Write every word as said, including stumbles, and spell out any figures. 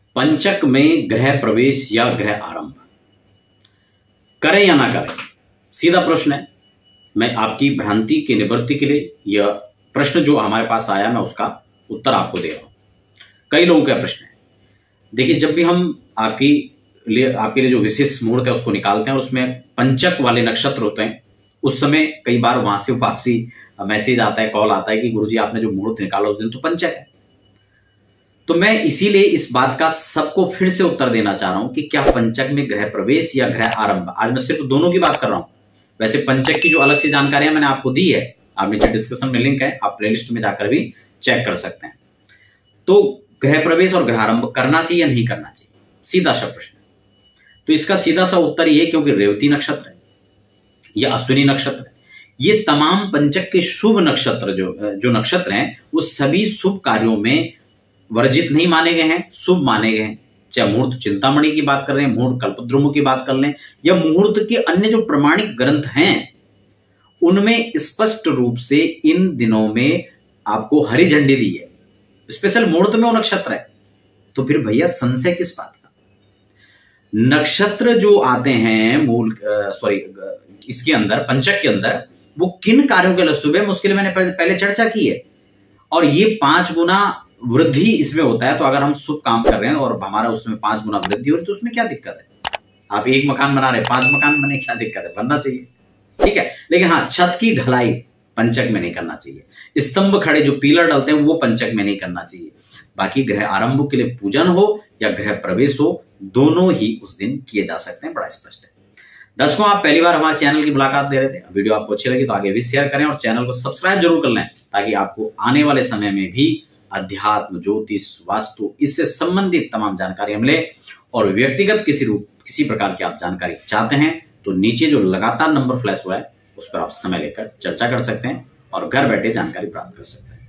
पंचक में ग्रह प्रवेश या ग्रह आरंभ करें या ना करें, सीधा प्रश्न है। मैं आपकी भ्रांति की निवृत्ति के लिए यह प्रश्न जो हमारे पास आया मैं उसका उत्तर आपको दे रहा हूं। कई लोगों का प्रश्न है। देखिए, जब भी हम आपकी लिए आपके लिए जो विशेष मुहूर्त है उसको निकालते हैं और उसमें पंचक वाले नक्षत्र होते हैं, उस समय कई बार वहां से वापसी मैसेज आता है, कॉल आता है कि गुरुजी आपने जो मुहूर्त निकाला उस दिन तो पंचक है। तो मैं इसीलिए इस बात का सबको फिर से उत्तर देना चाह रहा हूं कि क्या पंचक में ग्रह प्रवेश या ग्रह आरंभ, आज मैं सिर्फ दोनों की बात कर रहा हूं। वैसे पंचक की जो अलग से जानकारियां मैंने आपको दी है, आप नीचे डिस्क्रिप्शन में लिंक है, आप प्लेलिस्ट में जाकर भी चेक कर सकते हैं। तो ग्रह प्रवेश और ग्रह आरंभ करना चाहिए या नहीं करना चाहिए, सीधा सा प्रश्न। तो इसका सीधा सा उत्तर ये, क्योंकि रेवती नक्षत्र है या अश्विनी नक्षत्र है, ये तमाम पंचक के शुभ नक्षत्र जो जो नक्षत्र हैं वो सभी शुभ कार्यों में वर्जित नहीं माने गए हैं, शुभ माने गए हैं। चाहे मुहूर्त चिंतामणि की बात कर रहे हैं, मुहूर्त कल्पद्रुम की बात कर लें, या मुहूर्त के अन्य जो प्रमाणिक ग्रंथ हैं उनमें स्पष्ट रूप से इन दिनों में आपको हरी झंडी दी है। स्पेशल मुहूर्त में वो नक्षत्र है, तो फिर भैया संशय किस बात का। नक्षत्र जो आते हैं मूल सॉरी इसके अंदर पंचक के अंदर, वो किन कार्यों के लिए शुभ है उसके लिए मैंने पहले चर्चा की है। और ये पांच गुना वृद्धि इसमें होता है। तो अगर हम शुभ काम कर रहे हैं और हमारा उसमें पांच गुना वृद्धि हो रही है तो उसमें क्या दिक्कत है। आप एक मकान बना रहे हैं, पांच मकान बने, क्या दिक्कत है, बनना चाहिए, ठीक है। लेकिन हाँ, छत की ढलाई पंचक में नहीं करना चाहिए, स्तंभ खड़े जो पिलर डालते हैं वो पंचक में नहीं करना चाहिए। बाकी ग्रह आरंभ के लिए पूजन हो या ग्रह प्रवेश हो, दोनों ही उस दिन किए जा सकते हैं, बड़ा स्पष्ट है। दर्शकों, आप पहली बार हमारे चैनल की मुलाकात ले रहे थे, वीडियो आपको अच्छी लगी तो आगे भी शेयर करें और चैनल को सब्सक्राइब जरूर कर लें, ताकि आपको आने वाले समय में भी अध्यात्म, ज्योतिष, वास्तु, इससे संबंधित तमाम जानकारी मिले। और व्यक्तिगत किसी रूप किसी प्रकार की आप जानकारी चाहते हैं तो नीचे जो लगातार नंबर फ्लैश हुआ है उस पर आप समय लेकर चर्चा कर सकते हैं और घर बैठे जानकारी प्राप्त कर सकते हैं।